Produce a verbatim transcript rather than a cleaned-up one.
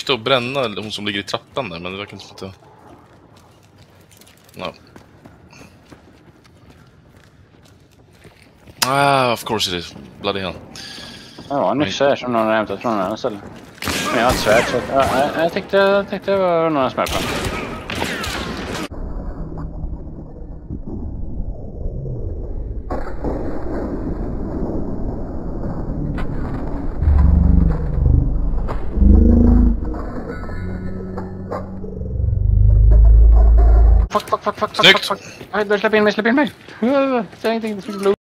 sikta och bränna hon som ligger i trappan där, men det verkar inte som att det... No. Ah, of course it is. Bloody hell. Ja, en yxa här som någon har hämtat från den här stället. Men jag har ett svärd, så... Ja, jag, jag tyckte, jag tyckte det var några smäll på. Fuck, fuck, fuck, fuck, fuck, fuck, fuck. Nej, släpp in mig, släpp in mig. Jag tänkte inte, det skulle bli